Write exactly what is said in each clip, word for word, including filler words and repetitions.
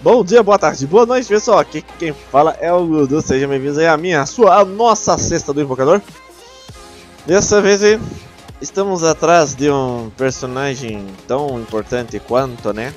Bom dia, boa tarde, boa noite, pessoal. Aqui quem fala é o Gudu. Sejam bem-vindos aí à minha, a sua, a nossa cesta do invocador. Dessa vez aí, estamos atrás de um personagem tão importante quanto, né?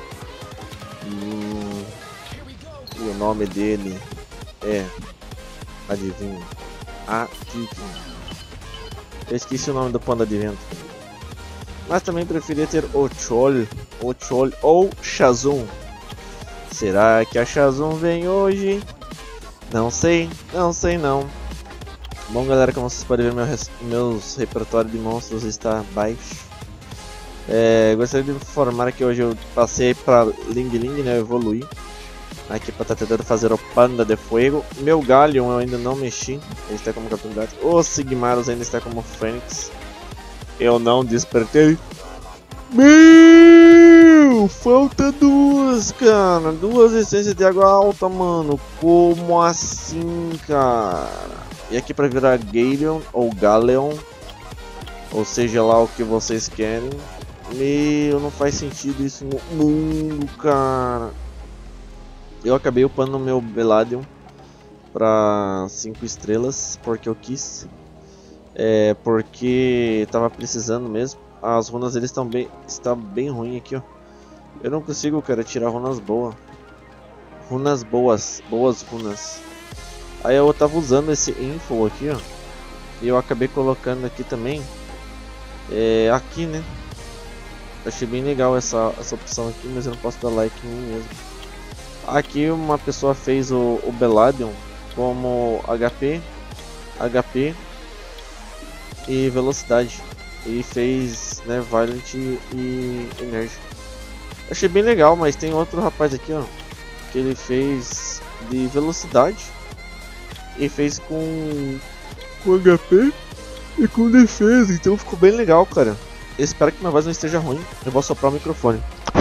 Hum, e o nome dele é... Adivinha? Adivinha. Eu esqueci o nome do panda de vento. Mas também preferia ter o Chol, o Chol ou Shazun. Será que a Shazun vem hoje? Não sei, não sei não. Bom galera, como vocês podem ver, meu res... meus repertórios de monstros está baixo. É, gostaria de informar que hoje eu passei para Ling Ling, né, eu evoluí. Aqui para estar tentando fazer o Panda de Fogo. Meu Galleon eu ainda não mexi, ele está como Capitão Gato. O Sigmarus ainda está como Fênix. Eu não despertei. Meu, falta duas, cara. Duas essências de água alta, mano. Como assim, cara? E aqui pra virar Galleon ou Galleon, ou seja lá o que vocês querem. Meu, não faz sentido isso no mundo, cara. Eu acabei upando o meu Belladeon pra cinco estrelas porque eu quis. É, porque tava precisando mesmo. As runas deles estão bem, está bem ruim aqui, ó. Eu não consigo, cara, tirar runas boas. Runas boas, boas runas. Aí eu tava usando esse info aqui, ó. E eu acabei colocando aqui também. É, aqui, né? Achei bem legal essa, essa opção aqui, mas eu não posso dar like em mim mesmo. Aqui uma pessoa fez o, o Belladeon como H P, H P e velocidade. E fez, né, Violent e Energy. Achei bem legal, mas tem outro rapaz aqui, ó, que ele fez de velocidade e fez com, com H P e com defesa, então ficou bem legal, cara. Eu espero que minha voz não esteja ruim. Eu vou soprar o microfone,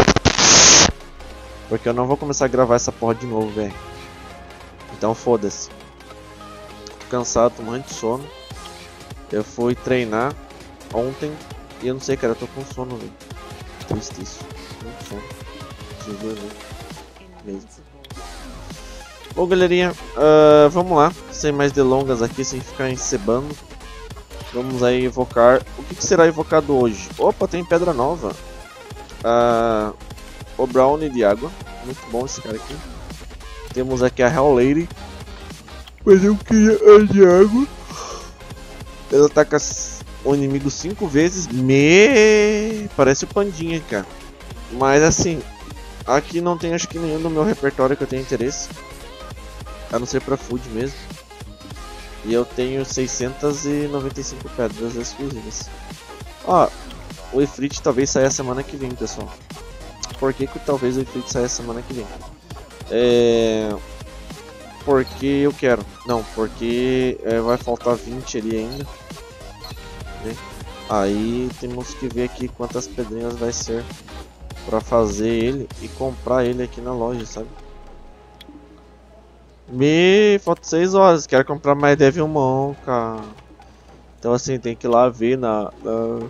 porque eu não vou começar a gravar essa porra de novo, velho. Então foda-se. Tô cansado, tô morrendo de sono. Eu fui treinar ontem e eu não sei, cara, eu tô com sono, velho. Triste isso. Muito sono. Jesus, né? Mesmo. Bom, galerinha, uh, vamos lá. Sem mais delongas aqui, sem ficar encebando. Vamos aí evocar. O que, que será evocado hoje? Opa, tem pedra nova. Uh, o Brownie de água. Muito bom esse cara aqui. Temos aqui a Hell Lady. Mas eu queria a de água. Ela ataca o inimigo cinco vezes. Me parece o Pandinha, cara. Mas assim, aqui não tem acho que nenhum do meu repertório que eu tenha interesse. A não ser pra food mesmo. E eu tenho seiscentas e noventa e cinco pedras exclusivas. Ó, o Ifrit talvez saia semana que vem, pessoal. Por que que talvez o Ifrit saia semana que vem? É... Porque eu quero. Não, porque é, vai faltar vinte ali ainda. Né? Aí temos que ver aqui quantas pedrinhas vai ser pra fazer ele e comprar ele aqui na loja, sabe? Me falta seis horas, quero comprar mais Devilmon, cara. Então assim, tem que ir lá ver na, na,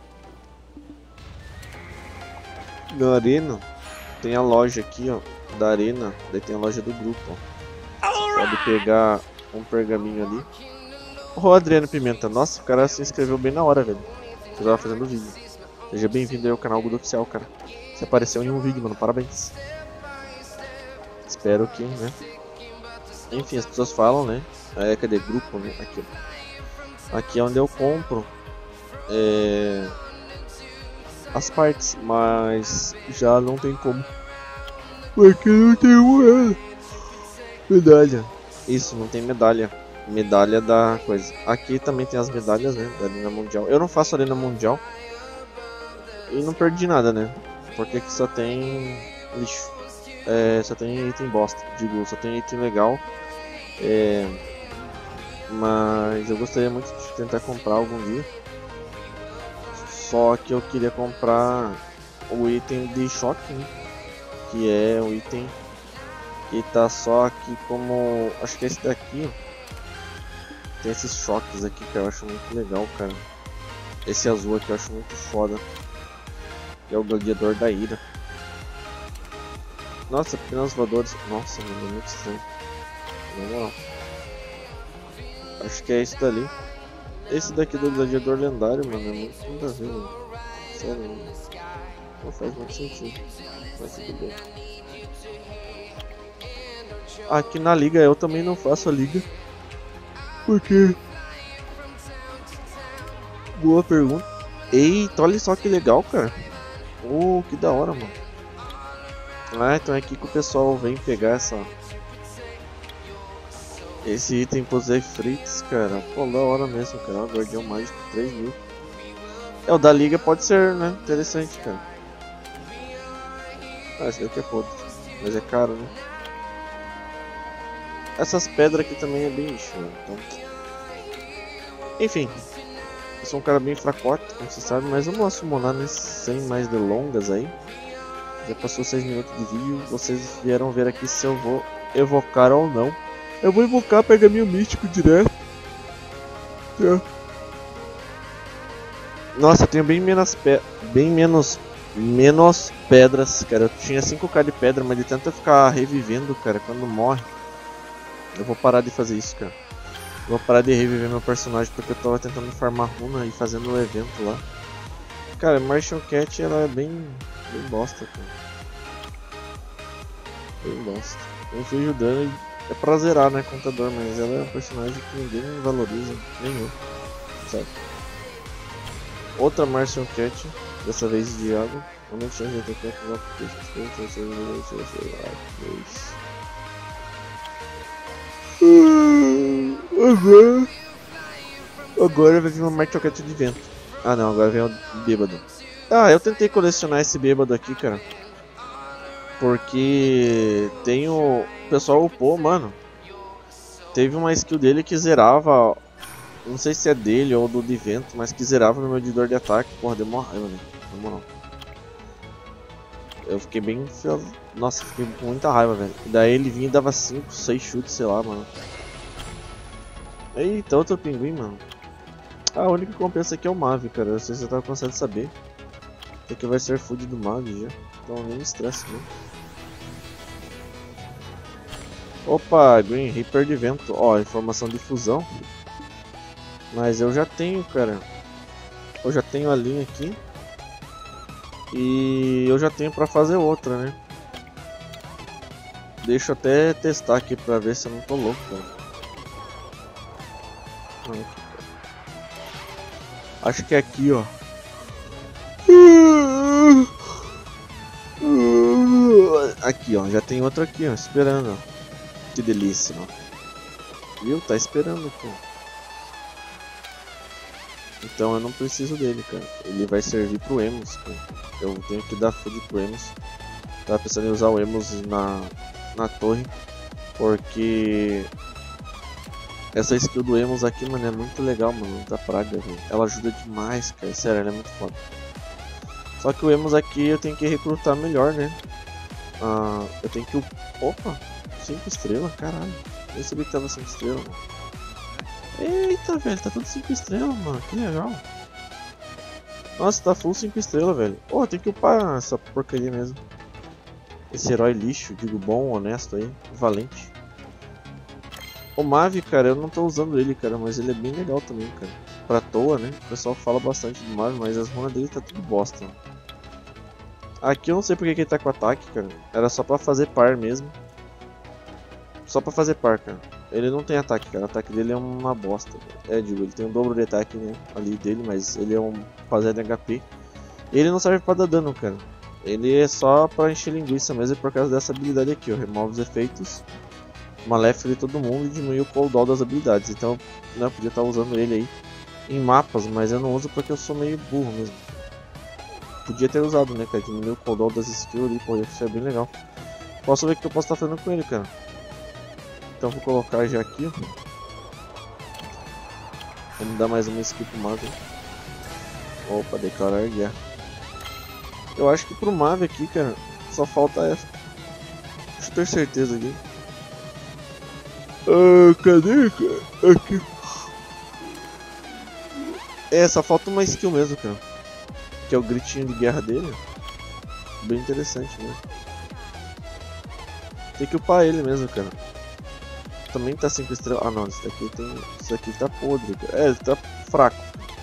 na arena. Tem a loja aqui, ó, da arena. Daí tem a loja do grupo, ó. Pode pegar um pergaminho ali. Ô Adriano Pimenta, nossa, o cara se inscreveu bem na hora, velho. Eu tava fazendo vídeo. Seja bem-vindo aí ao canal Gudu Oficial, cara. Você apareceu em um vídeo, mano, parabéns. Espero que, né? Enfim, as pessoas falam, né? É, cadê grupo, né? Aqui, ó. Aqui é onde eu compro é... as partes, mas já não tem como. Porque não tem uma medalha. Isso, não tem medalha. Medalha da coisa. Aqui também tem as medalhas, né? Da Arena Mundial. Eu não faço Arena Mundial. E não perdi nada, né? Porque aqui só tem lixo. É, só tem item bosta. Digo, só tem item legal. É, mas eu gostaria muito de tentar comprar algum dia. Só que eu queria comprar o item de choque, né? Que é o item que tá só aqui como... Acho que é esse daqui, ó. Tem esses choques aqui que eu acho muito legal, cara. Esse azul aqui eu acho muito foda. Que é o Gladiador da Ira. Nossa, pequenos voadores. Nossa, mano, é muito estranho. Na moral. Acho que é esse dali. Esse daqui do gladiador lendário, mano, é muito nada a ver, mano. Sério, mano. Não faz muito sentido. Mas tudo bem. Aqui na liga eu também não faço a liga. Por quê? Boa pergunta. Eita, olha só que legal, cara. Oh, que da hora, mano. Ah, então é aqui que o pessoal vem pegar essa... Esse item pros Efrites, cara. Pô, da hora mesmo, cara. O Guardião Mágico, três mil. É, o da liga pode ser, né? Interessante, cara. Ah, esse daqui é podre. Mas é caro, né? Essas pedras aqui também é bem lixo, né? Então... Enfim. Eu sou um cara bem fracote, como você sabe. Mas vamos lá summonar nesse sem mais delongas aí. Já passou seis minutos de vídeo. Vocês vieram ver aqui se eu vou evocar ou não. Eu vou invocar pergaminho místico direto. É. Nossa, eu tenho bem menos pe... bem menos menos pedras, cara. Eu tinha cinco K de pedra, mas de tanto eu ficar revivendo, cara, quando morre, eu vou parar de fazer isso, cara. Eu vou parar de reviver meu personagem porque eu tava tentando farmar runa e fazendo um evento lá. Cara, Martial Cat, ela é bem bem bosta, cara. Bem bosta. Eu fui ajudando e é pra zerar, né, contador, mas ela é um personagem que ninguém valoriza, nem eu, sabe? Outra Martial Cat, dessa vez de água. Onde tinha gente aqui que vai Agora Agora vai vir uma Martial Cat de vento. Ah não, agora vem o bêbado. Ah, eu tentei colecionar esse bêbado aqui, cara. Porque tem o... o pessoal upou, mano. Teve uma skill dele que zerava. Não sei se é dele ou do de vento, mas que zerava no meu medidor de ataque. Porra, deu uma raiva, né? Na moral. Eu fiquei bem... Nossa, fiquei com muita raiva, velho. E daí ele vinha e dava cinco, seis chutes, sei lá, mano. Eita, outro pinguim, mano. Ah, a única que compensa aqui é o Mavi, cara. Eu sei se você tá cansado de saber. Isso aqui vai ser food do Mavi já. Então nem me estresse, né? Opa, Green Reaper de vento. Ó, informação de fusão. Mas eu já tenho, cara. Eu já tenho a linha aqui. E eu já tenho pra fazer outra, né? Deixa eu até testar aqui pra ver se eu não tô louco, cara. Não, aqui, cara. Acho que é aqui, ó. Aqui, ó. Já tem outro aqui, ó. Esperando, ó. Que delícia, ó. Viu? Tá esperando, pô. Então eu não preciso dele, cara. Ele vai servir pro Emos, cara. Eu tenho que dar food pro Emos. Tava pensando em usar o Emos na, na torre. Porque essa skill do Emos aqui, mano, é muito legal, mano. Da praga, velho. Ela ajuda demais, cara. Sério, ela é muito foda. Só que o Emos aqui eu tenho que recrutar melhor, né? Ah, eu tenho que... Opa! cinco estrelas, caralho. Nem sabia que tava cinco estrelas, mano. Eita, velho, tá tudo cinco estrelas, mano, que legal. Nossa, tá full cinco estrelas, velho. Pô, tem que upar essa porcaria mesmo. Esse herói lixo, digo bom, honesto aí, valente. O Mavi, cara, eu não tô usando ele, cara, mas ele é bem legal também, cara. Pra toa, né, o pessoal fala bastante do Mavi, mas as runas dele tá tudo bosta. Aqui eu não sei porque que ele tá com ataque, cara. Era só pra fazer par mesmo. Só pra fazer par, cara. Ele não tem ataque, cara. O ataque dele é uma bosta. Cara. É, digo, ele tem um dobro de ataque, né, ali dele, mas ele é um fazer de H P. Ele não serve pra dar dano, cara. Ele é só pra encher linguiça mesmo por causa dessa habilidade aqui, ó. Remove os efeitos maléficos de todo mundo e diminui o cooldown das habilidades. Então, né, eu podia estar usando ele aí em mapas, mas eu não uso porque eu sou meio burro mesmo. Podia ter usado, né, cara. Diminuir o cooldown das skills ali, pô, isso é bem legal. Posso ver o que eu posso estar fazendo com ele, cara. Então vou colocar já aqui. Vamos dar mais uma skill pro Mavi. Opa, declarar guerra. Eu acho que pro Mavi aqui, cara, só falta essa. Deixa eu ter certeza aqui. Ah, cadê, cara? Aqui. É, só falta uma skill mesmo, cara. Que é o gritinho de guerra dele. Bem interessante, né? Tem que upar ele mesmo, cara. Também tá cinco estrelas. Ah não, esse daqui tem. Esse daqui tá podre, cara. É, ele tá fraco.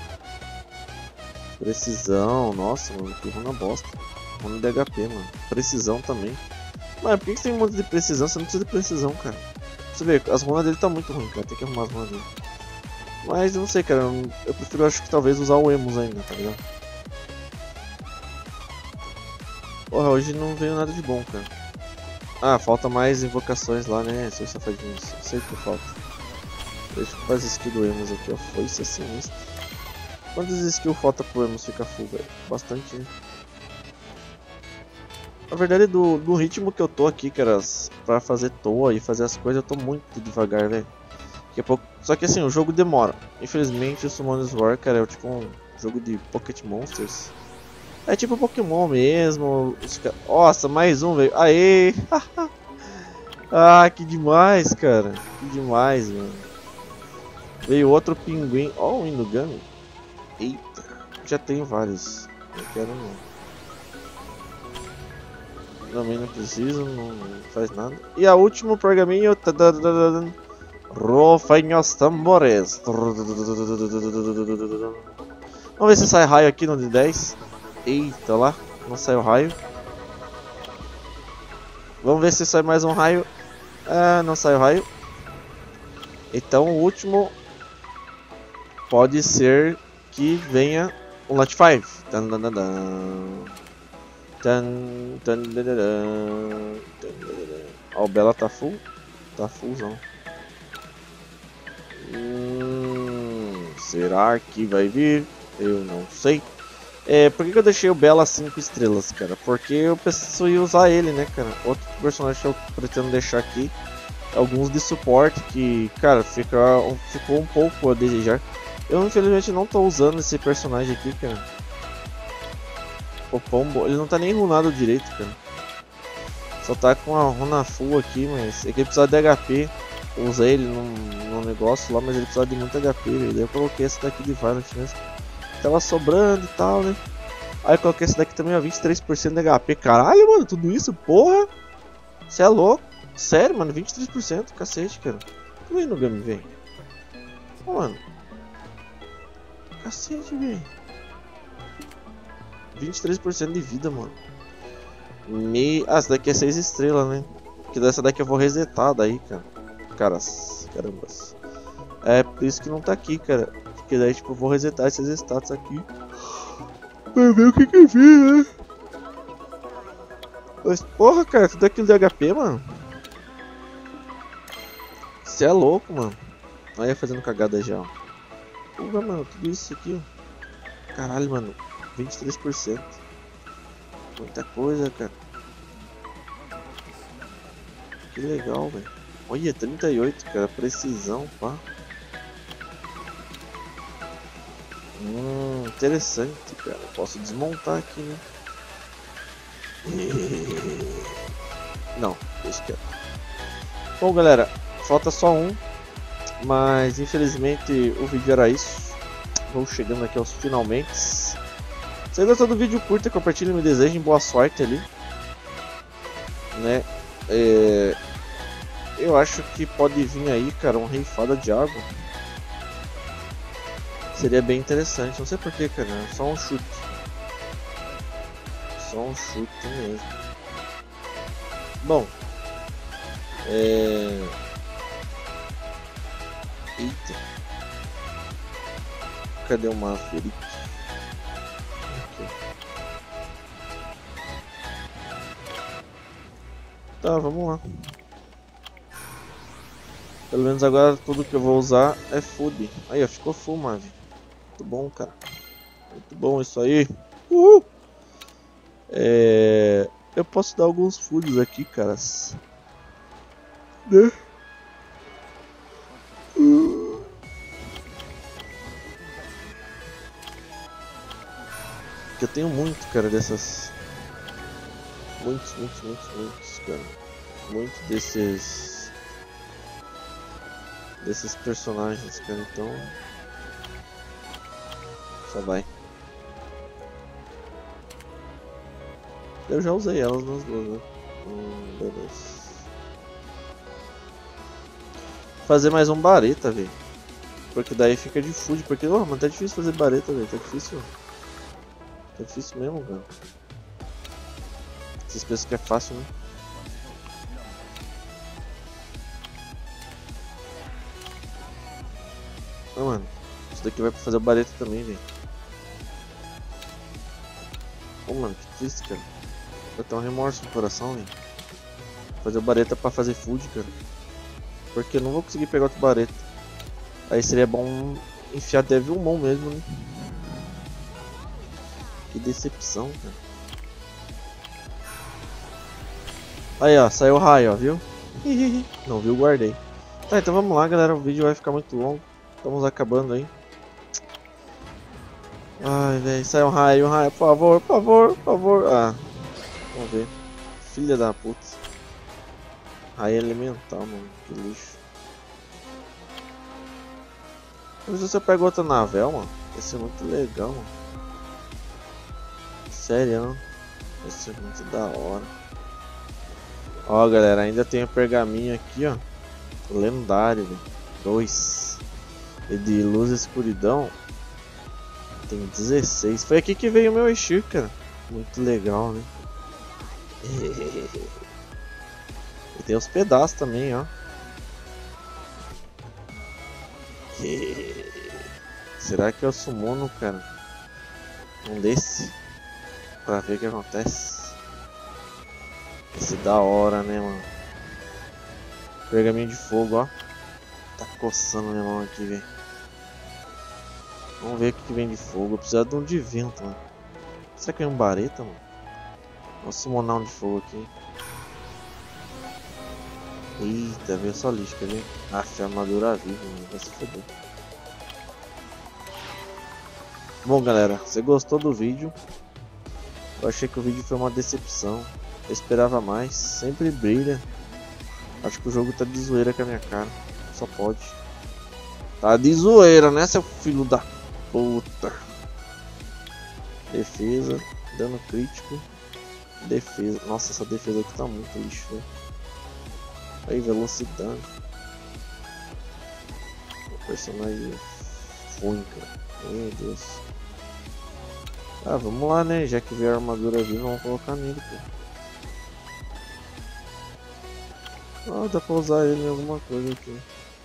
Precisão, nossa, mano, que runa bosta. Runa de H P, mano. Precisão também. Mas por que você tem um monte de precisão? Você não precisa de precisão, cara. Você vê, as runas dele tá muito ruim, cara. Tem que arrumar as runas dele. Mas eu não sei, cara. Eu prefiro, acho que talvez usar o Emus ainda, tá ligado? Porra, hoje não veio nada de bom, cara. Ah, falta mais invocações lá, né, seus safadinhos. Eu sei que falta. Deixa eu fazer skill do Emus aqui, ó. Foi isso sinistro. Quantas skills falta pro Emus ficar full, velho? Bastante, né? Na verdade, do, do ritmo que eu tô aqui, cara, pra fazer toa e fazer as coisas, eu tô muito devagar, velho. Daqui a pouco... Só que assim, o jogo demora. Infelizmente, o Summoners War, cara, é tipo um jogo de Pocket Monsters. É tipo Pokémon mesmo. Os... Nossa, mais um, velho. Aê! Ah, que demais, cara. Que demais, mano. Veio outro pinguim. Ó, oh, o Inugami. Eita, já tenho vários. Não quero não. Também não preciso, não faz nada. E a última pergaminho. Rofem os tambores. Vamos ver se sai raio aqui no de dez. Eita, lá, não saiu raio. Vamos ver se sai mais um raio. Ah, não saiu raio. Então o último pode ser que venha um Lat cinco. Ó, o Bela tá full. Tá fullzão. Hum, será que vai vir? Eu não sei. É, por que, que eu deixei o Bela cinco estrelas, cara? Porque eu preciso ir usar ele, né, cara? Outro personagem que eu pretendo deixar aqui. Alguns de suporte que, cara, fica, ficou um pouco a desejar. Eu infelizmente não tô usando esse personagem aqui, cara. O Pombo, ele não tá nem runado direito, cara. Só tá com a runa full aqui, mas é que ele precisa de H P. Eu usei ele num, num negócio lá, mas ele precisa de muito H P, velho. Daí eu coloquei esse daqui de Violent mesmo. Tava sobrando e tal, né? Aí eu coloquei esse daqui também, ó, vinte e três por cento de H P. Caralho, mano, tudo isso, porra! Você é louco? Sério, mano, vinte e três por cento, cacete, cara. Como é no Gami, velho? Oh, mano. Cacete, velho. vinte e três por cento de vida, mano. Me... Ah, essa daqui é seis estrelas, né? Porque dessa daqui eu vou resetar daí, cara. Caras, carambas. É por isso que não tá aqui, cara. Porque daí, tipo, eu vou resetar esses status aqui. Pra ver o que que vira, né? Mas, porra, cara, tudo aquilo de H P, mano. Você é louco, mano. Olha fazendo cagada já, ó. Porra, mano, tudo isso aqui, ó. Caralho, mano. vinte e três por cento. Muita coisa, cara. Que legal, velho. Olha, trinta e oito, cara. Precisão, pá. Hum, interessante, cara. Posso desmontar aqui, né? Não, deixa quieto. Bom, galera, falta só um. Mas infelizmente o vídeo era isso. Vou chegando aqui aos finalmente. Se você gostou do vídeo, curta, compartilhe, me desejem boa sorte ali, né? É... Eu acho que pode vir aí, cara, um rei fada de água. Seria bem interessante, não sei porquê, cara, só um chute. Só um chute mesmo. Bom, é... Eita. Cadê o Maverick? Tá, vamos lá. Pelo menos agora tudo que eu vou usar é food. Aí, ó, ficou full, Mavi. Muito bom, cara. Muito bom isso aí. Uhul! É... Eu posso dar alguns foods aqui, caras. Né? Uh... Que eu tenho muito, cara, dessas... Muitos, muitos, muitos, muitos, cara. Muitos desses... Desses personagens, cara, então... Só vai. Eu já usei elas nas duas, né? Hum, beleza. fazer mais um bareta, velho. Porque daí fica de food. Porque, oh, mas tá difícil fazer bareta, velho. Tá difícil. Tá difícil mesmo, cara. Vocês pensam que é fácil, né? Ah, mano. Isso daqui vai pra fazer o bareta também, velho. Oh, mano, que triste, cara. Eu tenho um remorso no coração, velho. Fazer o bareta pra fazer food, cara. Porque eu não vou conseguir pegar outro bareta. Aí seria bom enfiar Devilmon mesmo, né? Que decepção, cara. Aí, ó, saiu o raio, ó, viu? Não viu, guardei. Tá, então vamos lá, galera. O vídeo vai ficar muito longo. Estamos acabando aí. Ai, velho, saiu um raio, um raio, por favor, por favor, por favor. Ah, vamos ver. Filha da puta. Raio elemental, mano. Que lixo. Mas se você pega outra navel, mano, vai ser muito legal, mano. Sério, mano. Vai ser muito da hora. Ó, galera, ainda tem o pergaminho aqui, ó. Lendário, velho. dois. E de luz e escuridão. Tem dezesseis. Foi aqui que veio o meu Exir, cara. Muito legal, né? E tem os pedaços também, ó. Será que eu summono, cara? Um desse? Pra ver o que acontece. Esse da hora, né, mano? Pergaminho de fogo, ó. Tá coçando minha mão aqui, velho. Vamos ver o que vem de fogo. Eu preciso de um de vento, mano. Será que é um bareta, mano? Vou summonar um de fogo aqui. Eita, veio só lixo, quer ver? Ah, a armadura viva, mano. Vai se foder. Bom, galera, você gostou do vídeo? Eu achei que o vídeo foi uma decepção. Eu esperava mais. Sempre brilha. Acho que o jogo tá de zoeira com a minha cara. Só pode. Tá de zoeira, né, seu filho da puta? Defesa. Dano crítico. Defesa. Nossa, essa defesa aqui tá muito lixo, velho. Aí, velocidade. O personagem ruim, cara. Meu Deus. Ah, vamos lá, né? Já que veio a armadura vindo, vamos colocar nele, pô. Ah, dá pra usar ele em alguma coisa aqui.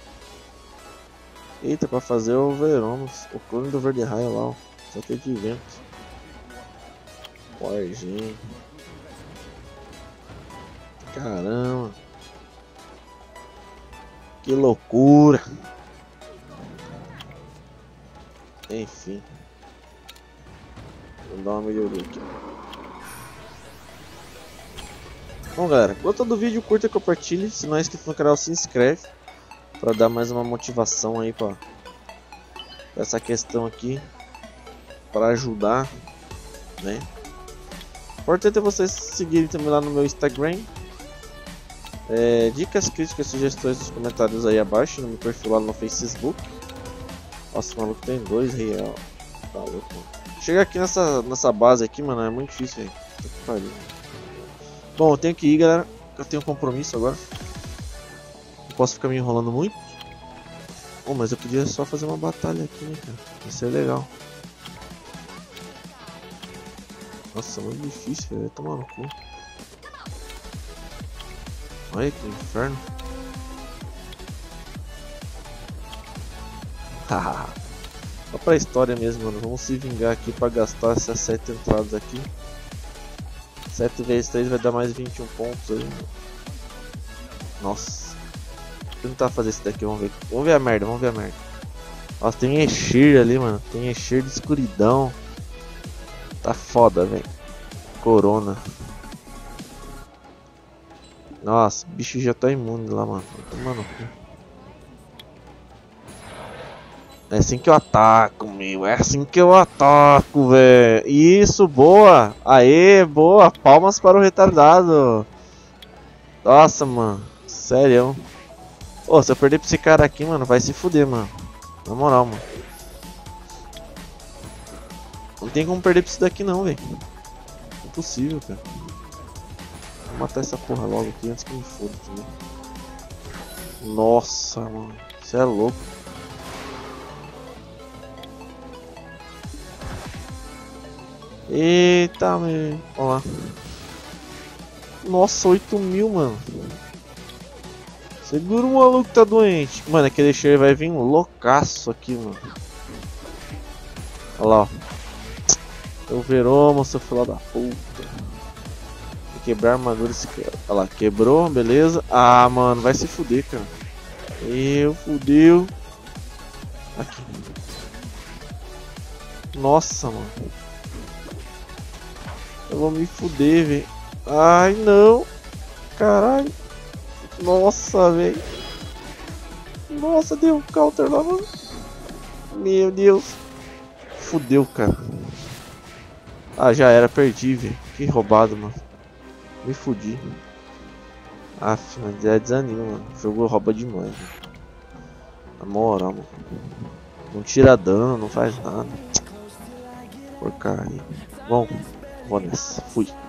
Eita, pra fazer o Veronos. O clone do Verde Raio lá, ó. Só tem de vento. Powergen. Caramba. Que loucura. Enfim. Vou dar uma melhoria aqui. Bom, galera, gostou do vídeo, curta e compartilhe. Se não é inscrito no canal, se inscreve. Pra dar mais uma motivação aí pra, pra essa questão aqui. Pra ajudar, né? Importante é vocês seguirem também lá no meu Instagram. É, dicas, críticas, sugestões nos comentários aí abaixo. No meu perfil lá no Facebook. Nossa, o maluco tem dois real. Tá louco, mano. Chegar aqui nessa, nessa base aqui, mano, é muito difícil, velho. Que pariu. Bom, eu tenho que ir, galera. Eu tenho um compromisso agora. Não posso ficar me enrolando muito. Oh, mas eu podia só fazer uma batalha aqui, né, cara? Isso é legal. Nossa, muito difícil, velho. Vai tomar no cu. Olha que inferno. Haha. Só pra história mesmo, mano. Vamos se vingar aqui pra gastar essas sete entradas aqui. sete vezes três vai dar mais vinte e um pontos aí. Nossa. Vou tentar fazer isso daqui, vamos ver. Vamos ver a merda, vamos ver a merda. Nossa, tem Exir ali, mano. Tem Exir de escuridão. Tá foda, velho. Corona. Nossa, o bicho já tá imune lá, mano. Mano. É assim que eu ataco, meu. É assim que eu ataco, velho. Isso, boa. Aê, boa. Palmas para o retardado. Nossa, mano. Sério. Ô, se eu perder pra esse cara aqui, mano, vai se fuder, mano. Na moral, mano. Não tem como perder pra esse daqui, não, velho. Impossível, cara. Vou matar essa porra logo aqui antes que me foda também. Nossa, mano. Você é louco. Eita, meu. Olha lá. Nossa, oito mil, mano. Segura o maluco que tá doente. Mano, aquele cheiro vai vir um loucaço aqui, mano. Olha lá, ó. Eu veroma, seu filho da puta. Vou quebrar a armadura desse cara. Olha lá, quebrou, beleza. Ah, mano, vai se fuder, cara. Eu, fudeu. Aqui. Nossa, mano. Eu vou me fuder, velho. Ai, não. Caralho. Nossa, velho. Nossa, deu um counter lá, mano. Meu Deus. Fudeu, cara. Ah, já era, perdi, velho. Que roubado, mano. Me fudi. Aff, mas é desanima, mano. O jogo rouba demais, velho. Na moral, mano. Não tira dano, não faz nada. Porcaria. Bom, vou nessa. Fui.